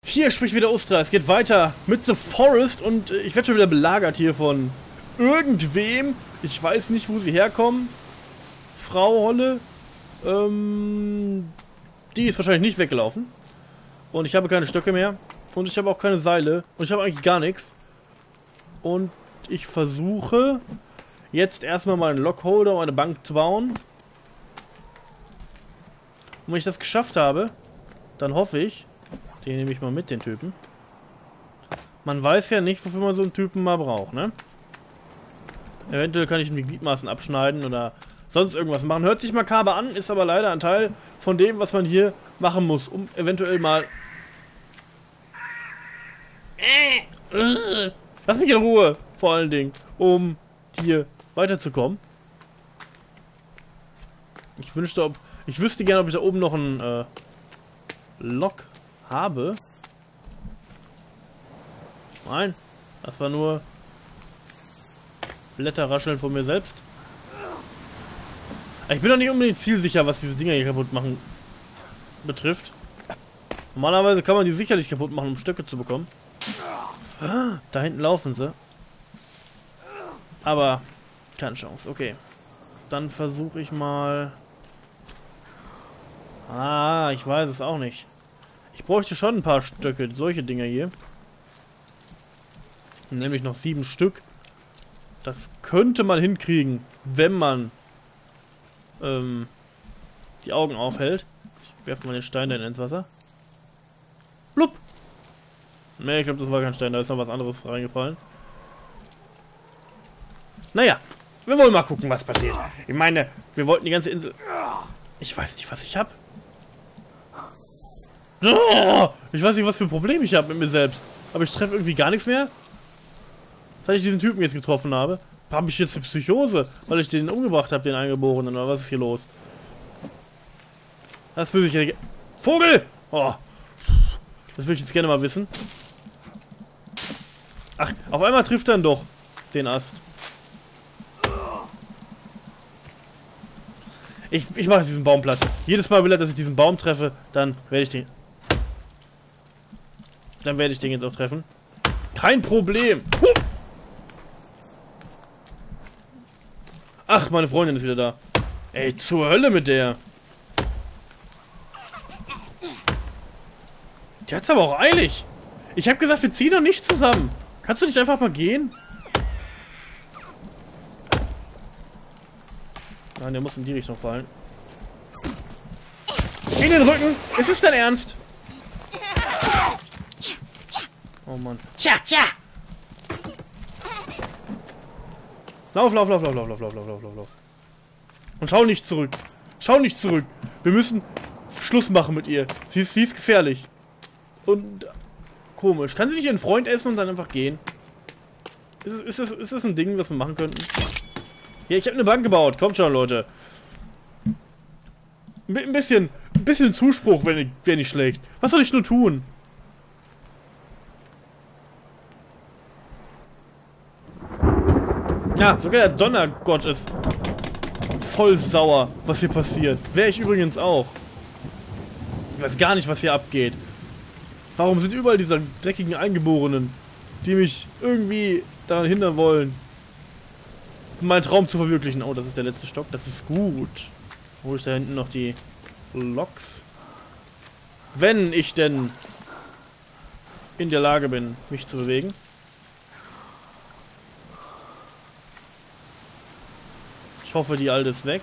Hier spricht wieder Ustra. Es geht weiter mit The Forest und ich werde schon wieder belagert hier von irgendwem. Ich weiß nicht, wo sie herkommen. Frau Holle. Die ist wahrscheinlich nicht weggelaufen. Und ich habe keine Stöcke mehr. Und ich habe auch keine Seile. Und ich habe eigentlich gar nichts. Und ich versuche jetzt erstmal meinen Lockholder und eine Bank zu bauen. Und wenn ich das geschafft habe, dann hoffe ich, den nehme ich mal mit, den Typen. Man weiß ja nicht, wofür man so einen Typen mal braucht, ne? Eventuell kann ich ihm die Gliedmaßen abschneiden oder sonst irgendwas machen. Hört sich makaber an, ist aber leider ein Teil von dem, was man hier machen muss, um eventuell mal... Lass mich in Ruhe, vor allen Dingen, um hier weiterzukommen. Ich wüsste gerne, ob ich da oben noch einen Lock habe. Nein, das war nur Blätterrascheln von mir selbst. Ich bin doch nicht unbedingt zielsicher, was diese Dinger hier kaputt machen betrifft. Normalerweise kann man die sicherlich kaputt machen, um Stöcke zu bekommen. Da hinten laufen sie. Aber keine Chance. Okay. Dann versuche ich mal... Ah, ich weiß es auch nicht. Ich bräuchte schon ein paar Stöcke, solche Dinger hier. Nämlich noch 7 Stück. Das könnte man hinkriegen, wenn man die Augen aufhält. Ich werfe mal den Stein dann ins Wasser. Blub! Ne, ich glaube, das war kein Stein, da ist noch was anderes reingefallen. Naja, wir wollen mal gucken, was passiert. Ich meine, wir wollten die ganze Insel... Ich weiß nicht, was ich habe. Ich weiß nicht, was für ein Problem ich habe mit mir selbst. Aber ich treffe irgendwie gar nichts mehr. Seit ich diesen Typen jetzt getroffen habe. Habe ich jetzt eine Psychose, weil ich den umgebracht habe, den Eingeborenen, oder was ist hier los? Das würde ich ja... Vogel! Oh. Das würde ich jetzt gerne mal wissen. Ach, auf einmal trifft er dann doch den Ast. Ich mache diesen Baum platt. Jedes Mal will er, dass ich diesen Baum treffe, dann werde ich den... Dann werde ich den jetzt auch treffen. Kein Problem! Ach, meine Freundin ist wieder da. Ey, zur Hölle mit der. Die hat's aber auch eilig. Ich habe gesagt, wir ziehen doch nicht zusammen. Kannst du nicht einfach mal gehen? Nein, der muss in die Richtung fallen. In den Rücken! Ist es dein Ernst? Oh Mann. Tja, tja! Lauf, lauf, lauf, lauf, lauf, lauf, lauf, lauf, lauf, lauf. Und schau nicht zurück. Schau nicht zurück. Wir müssen Schluss machen mit ihr. Sie ist gefährlich. Und komisch. Kann sie nicht ihren Freund essen und dann einfach gehen? Ist das ein Ding, was wir machen könnten? Ja, ich habe eine Bank gebaut. Kommt schon, Leute. Ein bisschen Zuspruch wäre nicht schlecht. Was soll ich nur tun? Ja, sogar der Donnergott ist voll sauer, was hier passiert. Wäre ich übrigens auch. Ich weiß gar nicht, was hier abgeht. Warum sind überall diese dreckigen Eingeborenen, die mich irgendwie daran hindern wollen, meinen Traum zu verwirklichen? Oh, das ist der letzte Stock. Das ist gut. Hol ich da hinten noch die Loks? Wenn ich denn in der Lage bin, mich zu bewegen. Ich hoffe, die alte ist weg.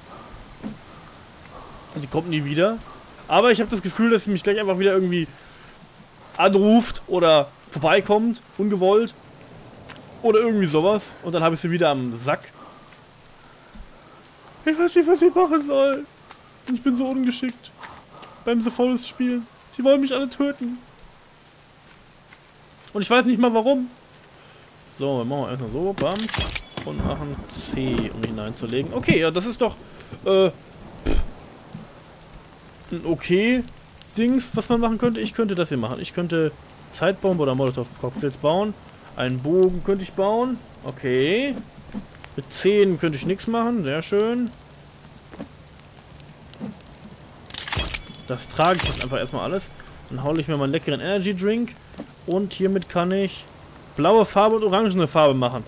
Und die kommt nie wieder. Aber ich habe das Gefühl, dass sie mich gleich einfach wieder irgendwie anruft oder vorbeikommt, ungewollt. Oder irgendwie sowas. Und dann habe ich sie wieder am Sack. Ich weiß nicht, was ich machen soll. Ich bin so ungeschickt. Beim The Forest spielen. Die wollen mich alle töten. Und ich weiß nicht mal warum. So, dann machen wir erstmal so. Bam. Und machen C, um hineinzulegen. Okay, ja, das ist doch ein okay Dings, was man machen könnte. Ich könnte das hier machen. Ich könnte Zeitbombe oder Molotov-Cocktails bauen. Einen Bogen könnte ich bauen. Okay. Mit 10 könnte ich nichts machen. Sehr schön. Das trage ich jetzt einfach erstmal alles. Dann hole ich mir mal einen leckeren Energy Drink. Und hiermit kann ich blaue Farbe und orangene Farbe machen.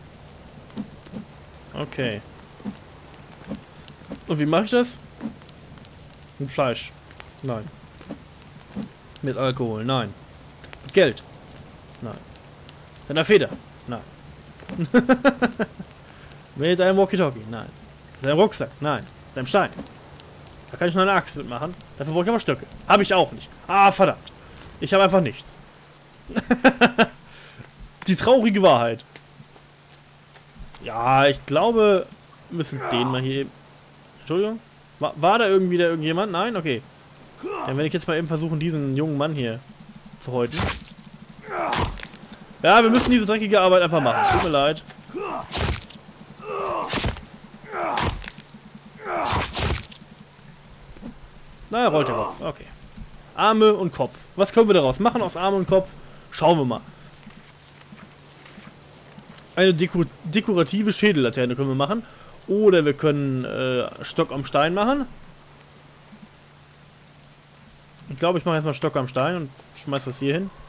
Okay. Und wie mache ich das? Mit Fleisch. Nein. Mit Alkohol. Nein. Mit Geld. Nein. Mit einer Feder. Nein. Mit einem Walkie-Talkie. Nein. Mit einem Rucksack. Nein. Mit einem Stein. Da kann ich noch eine Axt mitmachen. Dafür brauche ich aber Stöcke. Habe ich auch nicht. Ah, verdammt. Ich habe einfach nichts. Die traurige Wahrheit. Ja, ich glaube, wir müssen den mal hier eben... Entschuldigung? War da irgendwie irgendjemand? Nein? Okay. Dann werde ich jetzt mal eben versuchen, diesen jungen Mann hier zu häuten. Ja, wir müssen diese dreckige Arbeit einfach machen. Tut mir leid. Na, rollt der Kopf. Okay. Arme und Kopf. Was können wir daraus machen aus Arme und Kopf? Schauen wir mal. Eine dekorative Schädellaterne können wir machen. Oder wir können Stock am Stein machen. Ich glaube, ich mache erstmal Stock am Stein und schmeiß das hier hin.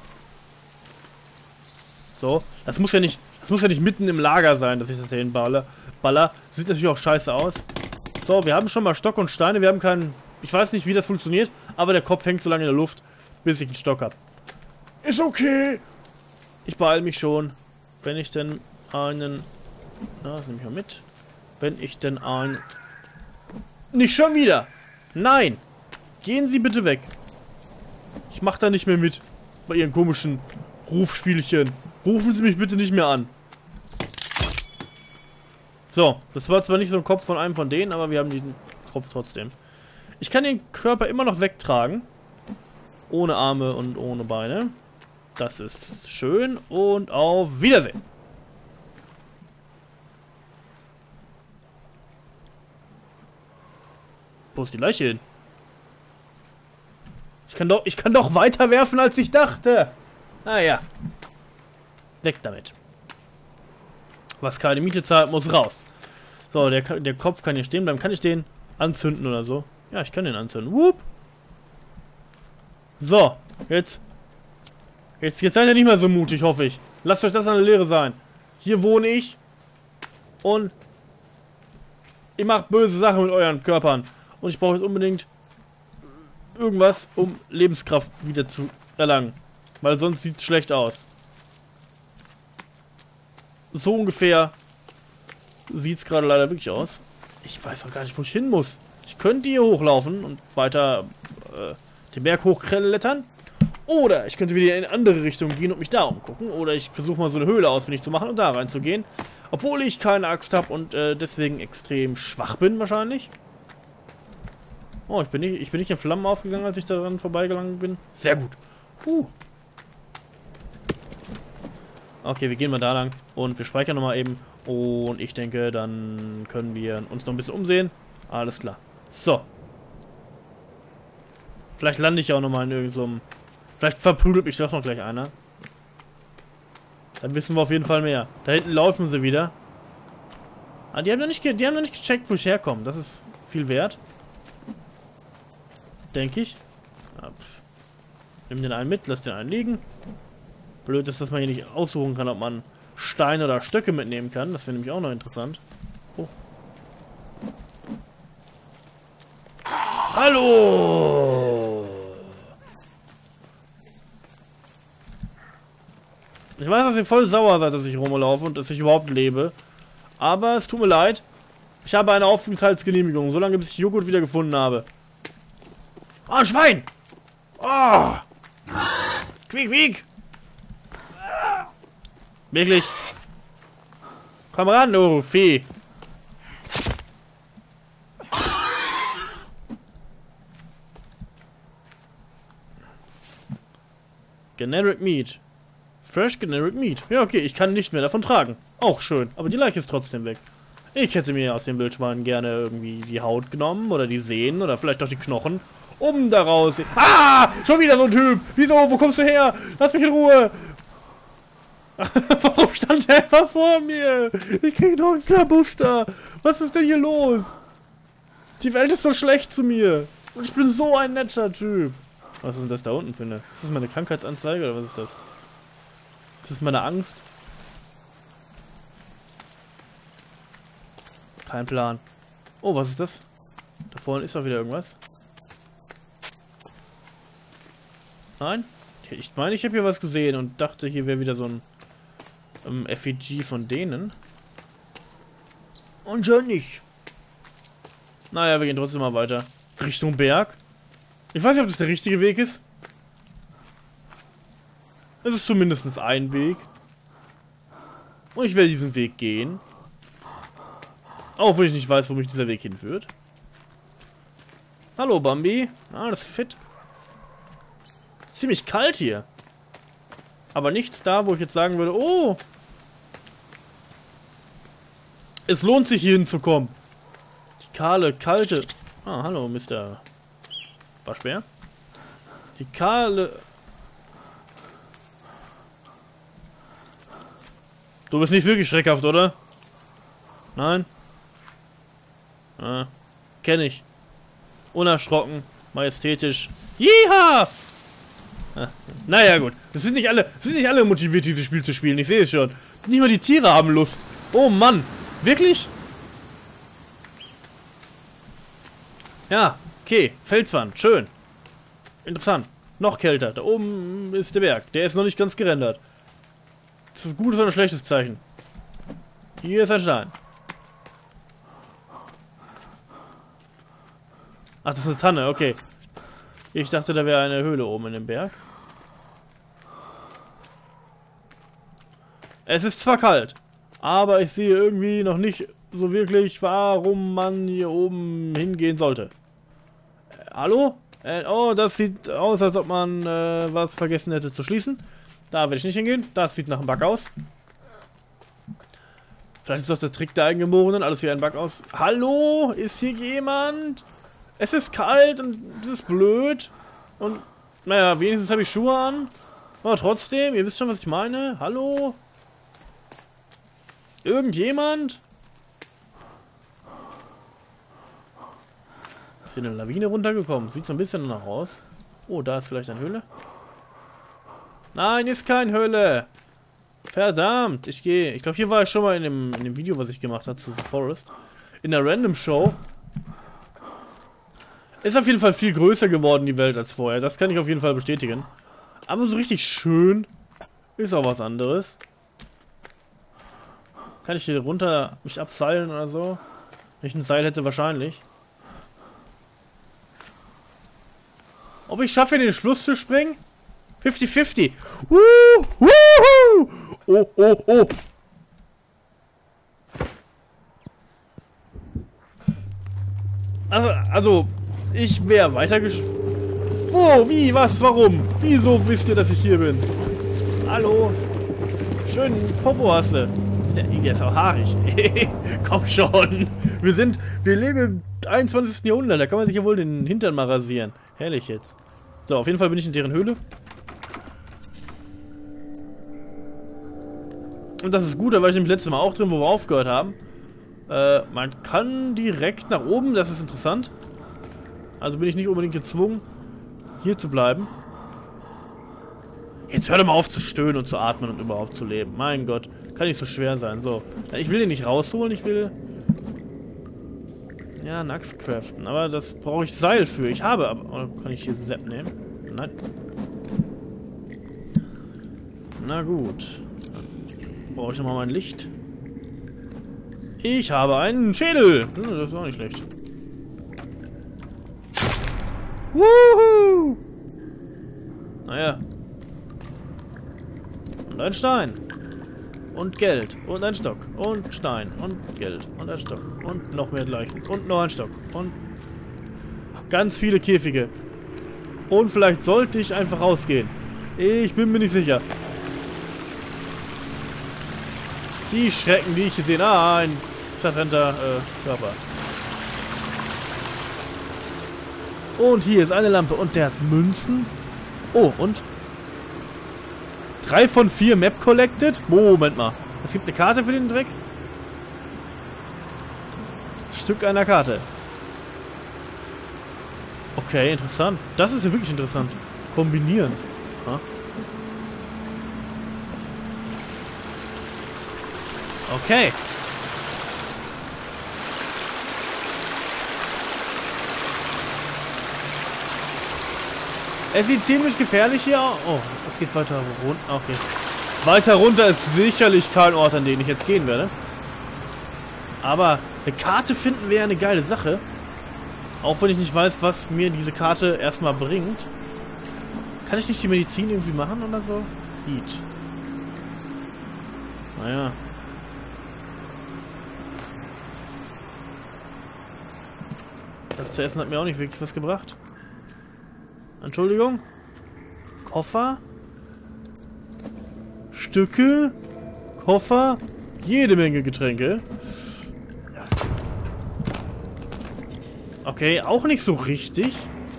So. Das muss ja nicht mitten im Lager sein, dass ich das hier hin baller. Sieht natürlich auch scheiße aus. So, wir haben schon mal Stock und Steine. Wir haben keinen... Ich weiß nicht, wie das funktioniert, aber der Kopf hängt so lange in der Luft, bis ich einen Stock habe. Ist okay. Ich beeile mich schon. Wenn ich denn einen... Na, das nehme ich mal mit. Wenn ich denn einen... Nicht schon wieder! Nein! Gehen Sie bitte weg. Ich mache da nicht mehr mit. Bei Ihren komischen Rufspielchen. Rufen Sie mich bitte nicht mehr an. So, das war zwar nicht so ein Kopf von einem von denen, aber wir haben den Kopf trotzdem. Ich kann den Körper immer noch wegtragen. Ohne Arme und ohne Beine. Das ist schön. Und auf Wiedersehen. Wo ist die Leiche hin? Ich kann doch weiter werfen, als ich dachte. Naja. Weg damit. Was keine Miete zahlt, muss raus. So, der Kopf kann hier stehen bleiben. Kann ich den anzünden oder so? Ja, ich kann den anzünden. Whoop. So, jetzt seid ihr nicht mehr so mutig, hoffe ich. Lasst euch das eine Lehre sein. Hier wohne ich. Und ihr macht böse Sachen mit euren Körpern. Und ich brauche jetzt unbedingt irgendwas, um Lebenskraft wieder zu erlangen. Weil sonst sieht es schlecht aus. So ungefähr sieht es gerade leider wirklich aus. Ich weiß auch gar nicht, wo ich hin muss. Ich könnte hier hochlaufen und weiter den Berg hochklettern. Oder ich könnte wieder in eine andere Richtung gehen und mich da umgucken. Oder ich versuche mal so eine Höhle ausfindig zu machen und da reinzugehen. Obwohl ich keine Axt habe und deswegen extrem schwach bin wahrscheinlich. Oh, ich bin nicht in Flammen aufgegangen, als ich daran vorbeigelangt bin. Sehr gut. Okay, wir gehen mal da lang. Und wir speichern nochmal eben. Und ich denke, dann können wir uns noch ein bisschen umsehen. Alles klar. So. Vielleicht lande ich auch nochmal in irgendeinem... Vielleicht verprügelt mich doch noch gleich einer. Dann wissen wir auf jeden Fall mehr. Da hinten laufen sie wieder. Ah, die haben noch nicht gecheckt, wo ich herkomme. Das ist viel wert. Denke ich. Ja, nimm den einen mit, lass den einen liegen. Blöd ist, dass man hier nicht aussuchen kann, ob man Steine oder Stöcke mitnehmen kann. Das wäre nämlich auch noch interessant. Oh. Hallo! Ich weiß, dass ihr voll sauer seid, dass ich rumlaufe und dass ich überhaupt lebe. Aber es tut mir leid. Ich habe eine Aufenthaltsgenehmigung, solange bis ich Joghurt wieder gefunden habe. Oh, ein Schwein! Oh! Quiek, quiek! Wirklich? Komm ran, du Vieh! Generic Meat. Fresh Generic Meat. Ja, okay, ich kann nicht mehr davon tragen. Auch schön, aber die Leiche ist trotzdem weg. Ich hätte mir aus dem Wildschwein gerne irgendwie die Haut genommen oder die Sehnen oder vielleicht auch die Knochen, um daraus... Ah! Schon wieder so ein Typ! Wieso? Wo kommst du her? Lass mich in Ruhe! Warum stand der einfach vor mir? Ich krieg noch einen Klabuster. Was ist denn hier los? Die Welt ist so schlecht zu mir. Und ich bin so ein netter Typ. Was ist denn das da unten für eine? Ist das meine Krankheitsanzeige oder was ist das? Ist das meine Angst? Kein Plan. Oh, was ist das? Da vorne ist doch wieder irgendwas. Nein? Ich meine, ich habe hier was gesehen und dachte, hier wäre wieder so ein Effigie von denen. Und schon nicht. Naja, wir gehen trotzdem mal weiter. Richtung Berg. Ich weiß nicht, ob das der richtige Weg ist. Es ist zumindest ein Weg. Und ich werde diesen Weg gehen. Auch wenn ich nicht weiß, wo mich dieser Weg hinführt. Hallo, Bambi. Ah, das ist fit. Ziemlich kalt hier. Aber nicht da, wo ich jetzt sagen würde, oh, es lohnt sich hier hinzukommen. Die kalte. Ah, hallo, Mr. Waschbär. Die kahle. Du bist nicht wirklich schreckhaft, oder? Nein? Ah, kenn ich. Unerschrocken, majestätisch. Jeha! Naja, gut. Das sind nicht alle motiviert, dieses Spiel zu spielen. Ich sehe es schon. Nicht mal die Tiere haben Lust. Oh Mann. Wirklich? Ja, okay. Felswand. Schön. Interessant. Noch kälter. Da oben ist der Berg. Der ist noch nicht ganz gerendert. Ist das ein gutes oder ein schlechtes Zeichen? Hier ist ein Stein. Ach, das ist eine Tanne. Okay. Ich dachte, da wäre eine Höhle oben in dem Berg. Es ist zwar kalt, aber ich sehe irgendwie noch nicht so wirklich, warum man hier oben hingehen sollte. Hallo? Oh, das sieht aus, als ob man was vergessen hätte zu schließen. Da werde ich nicht hingehen. Das sieht nach einem Bug aus. Vielleicht ist doch der Trick der Eingeborenen. Alles wie ein Bug aus. Hallo? Ist hier jemand? Es ist kalt und es ist blöd. Und, naja, wenigstens habe ich Schuhe an. Aber trotzdem, ihr wisst schon, was ich meine. Hallo? Irgendjemand? Ist hier eine Lawine runtergekommen? Sieht so ein bisschen danach aus. Oh, da ist vielleicht eine Höhle. Nein, ist keine Höhle. Verdammt, ich gehe. Ich glaube, hier war ich schon mal in dem Video, was ich gemacht habe zu The Forest. In der Random Show. Ist auf jeden Fall viel größer geworden, die Welt, als vorher. Das kann ich auf jeden Fall bestätigen. Aber so richtig schön ist auch was anderes. Kann ich hier runter mich abseilen oder so? Wenn ich ein Seil hätte, wahrscheinlich. Ob ich schaffe, in den Schluss zu springen? 50-50. Wuhu! Oh, oh, oh. Also, ich wäre Wo? Wie? Was? Warum? Wieso wisst ihr, dass ich hier bin? Hallo? Schönen Popo hast du. Der ist auch haarig. Komm schon. Wir leben im 21. Jahrhundert. Da kann man sich ja wohl den Hintern mal rasieren. Herrlich jetzt. So, auf jeden Fall bin ich in deren Höhle. Und das ist gut, da war ich nämlich letztes Mal auch drin, wo wir aufgehört haben. Man kann direkt nach oben, das ist interessant. Also bin ich nicht unbedingt gezwungen, hier zu bleiben. Jetzt hör doch mal auf zu stöhnen und zu atmen und überhaupt zu leben. Mein Gott, kann nicht so schwer sein. So, ich will den nicht rausholen, ich will... Ja, eine Axt craften, aber das brauche ich Seil für. Ich habe aber... Oh, kann ich hier Sepp nehmen? Nein. Na gut. Dann brauche ich nochmal mein Licht. Ich habe einen Schädel. Das ist auch nicht schlecht. Wuhu! Naja. Und ein Stein. Und Geld. Und ein Stock. Und Stein. Und Geld. Und ein Stock. Und noch mehr Leichen. Und noch ein Stock. Und ganz viele Käfige. Und vielleicht sollte ich einfach rausgehen. Ich bin mir nicht sicher. Die Schrecken, die ich hier sehe. Ah, ein zertrennter Körper. Und hier ist eine Lampe. Und der hat Münzen. Oh, und? 3 von 4 Map collected? Moment mal. Es gibt eine Karte für den Dreck? Stück einer Karte. Okay, interessant. Das ist ja wirklich interessant. kombinieren. Ha? Okay. Es sieht ziemlich gefährlich hier aus. Oh, es geht weiter runter. Okay. Weiter runter ist sicherlich kein Ort, an den ich jetzt gehen werde. Aber eine Karte finden wäre eine geile Sache. Auch wenn ich nicht weiß, was mir diese Karte erstmal bringt. Kann ich nicht die Medizin irgendwie machen oder so? Eat. Naja. Das zu essen hat mir auch nicht wirklich was gebracht. Entschuldigung. Koffer. Stücke. Koffer. Jede Menge Getränke. Okay, auch nicht so richtig.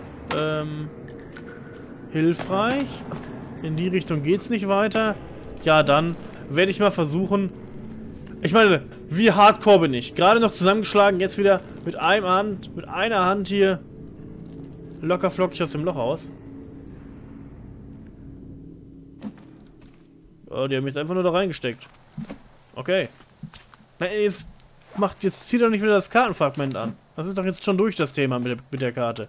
Hilfreich. In die Richtung geht's nicht weiter. Ja, dann werde ich mal versuchen. Ich meine, wie hardcore bin ich? Gerade noch zusammengeschlagen, jetzt wieder mit einer Hand hier locker flockig aus dem Loch aus. Oh, die haben jetzt einfach nur da reingesteckt. Okay. Na, jetzt zieht doch nicht wieder das Kartenfragment an. Das ist doch jetzt schon durch das Thema mit der Karte.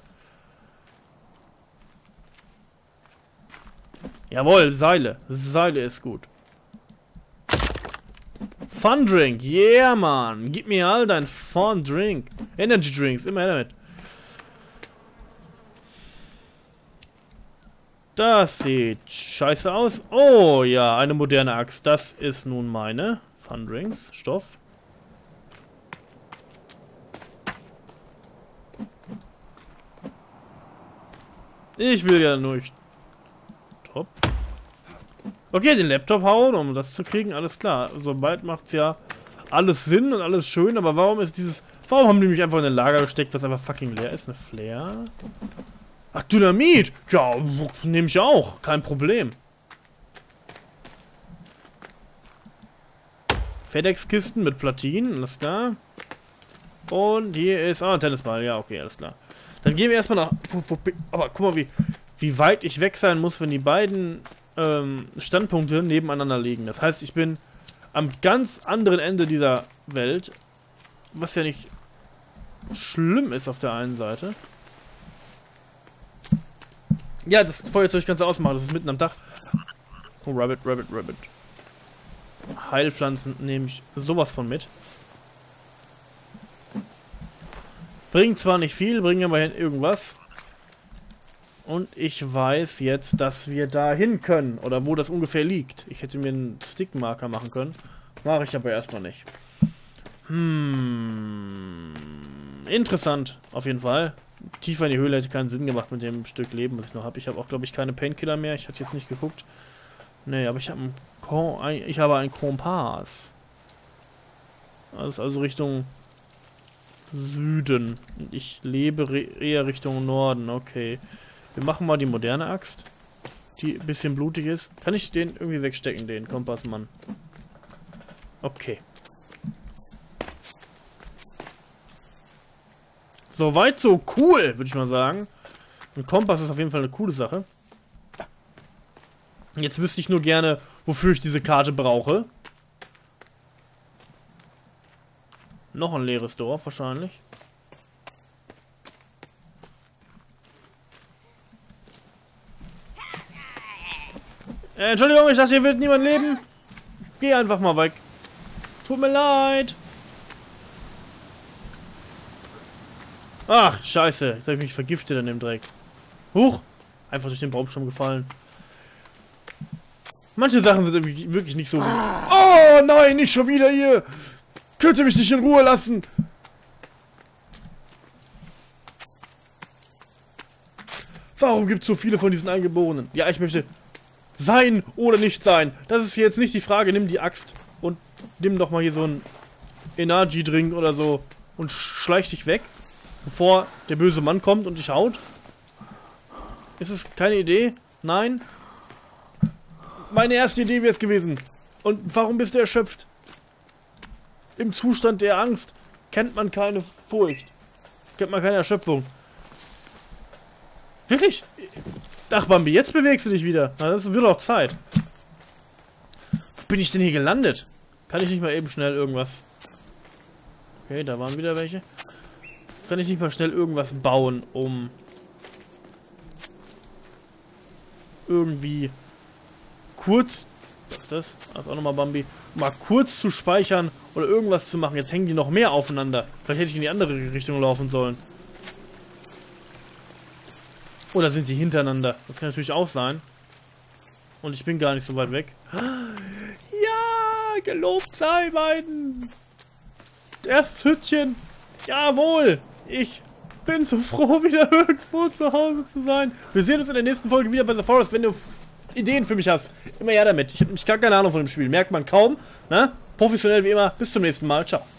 Jawohl, Seile. Seile ist gut. Fun Drink. Yeah, Mann. Gib mir all dein Fun Drink. Energy Drinks. Immer damit. Das sieht scheiße aus. Oh ja, eine moderne Axt. Das ist nun meine. Fun Drinks. Stoff. Ich will ja nur... Top. Okay, den Laptop hauen, um das zu kriegen, alles klar. Sobald macht's ja alles Sinn und alles schön, aber warum ist dieses... Warum haben die mich einfach in ein Lager gesteckt, das einfach fucking leer ist? Eine Flare? Ach, Dynamit! Ja, nehme ich auch. Kein Problem. FedEx-Kisten mit Platinen, alles klar. Und hier ist... Ah, ein Tennisball, ja, okay, alles klar. Dann gehen wir erstmal nach... Aber guck mal, wie weit ich weg sein muss, wenn die beiden Standpunkte nebeneinander liegen. Das heißt, ich bin am ganz anderen Ende dieser Welt, was ja nicht schlimm ist auf der einen Seite. Ja, das Feuerzeug kannst du ausmachen, das ist mitten am Dach. Oh, Rabbit. Heilpflanzen nehme ich sowas von mit. Bringt zwar nicht viel, bringen aber irgendwas. Und ich weiß jetzt, dass wir da hin können. Oder wo das ungefähr liegt. Ich hätte mir einen Stickmarker machen können. Mache ich aber erstmal nicht. Interessant, auf jeden Fall. Tiefer in die Höhle hätte keinen Sinn gemacht mit dem Stück Leben, was ich noch habe. Ich habe auch, glaube ich, keine Painkiller mehr. Ich hatte jetzt nicht geguckt. Nee, aber ich habe einen Kompass. Das ist also Richtung Süden. Ich lebe eher Richtung Norden. Okay. Wir machen mal die moderne Axt. Die ein bisschen blutig ist. Kann ich den irgendwie wegstecken, den Kompassmann? Okay. Soweit so cool, würde ich mal sagen. Ein Kompass ist auf jeden Fall eine coole Sache. Jetzt wüsste ich nur gerne, wofür ich diese Karte brauche. Noch ein leeres Dorf wahrscheinlich. Entschuldigung, ich dachte, hier wird niemand leben. Geh einfach mal weg. Tut mir leid. Ach, scheiße. Jetzt habe ich mich vergiftet an dem Dreck. Huch. Einfach durch den Baumstamm gefallen. Manche Sachen sind wirklich nicht so... Oh nein, nicht schon wieder hier. Könnt ihr mich nicht in Ruhe lassen? Warum gibt es so viele von diesen Eingeborenen? Ja, ich möchte... Sein oder nicht sein. Das ist jetzt nicht die Frage. Nimm die Axt und nimm doch mal hier so einen Energy-Drink oder so und schleich dich weg, bevor der böse Mann kommt und dich haut. Ist es keine Idee? Nein? Meine erste Idee wäre es gewesen. Und warum bist du erschöpft? Im Zustand der Angst kennt man keine Furcht. Kennt man keine Erschöpfung. Wirklich? Ach, Bambi, jetzt bewegst du dich wieder. Na, das wird auch Zeit. Wo bin ich denn hier gelandet? Kann ich nicht mal eben schnell irgendwas... Okay, da waren wieder welche. Kann ich nicht mal schnell irgendwas bauen, um... irgendwie... kurz... Was ist das? Das ist auch nochmal Bambi. Mal kurz zu speichern oder irgendwas zu machen. Jetzt hängen die noch mehr aufeinander. Vielleicht hätte ich in die andere Richtung laufen sollen. Oder sind sie hintereinander? Das kann natürlich auch sein. Und ich bin gar nicht so weit weg. Ja, gelobt sei mein erstes Hütchen. Jawohl, ich bin so froh, wieder irgendwo zu Hause zu sein. Wir sehen uns in der nächsten Folge wieder bei The Forest. Wenn du Ideen für mich hast, immer her damit. Ich habe nämlich gar keine Ahnung von dem Spiel. Merkt man kaum. Ne? Professionell wie immer. Bis zum nächsten Mal. Ciao.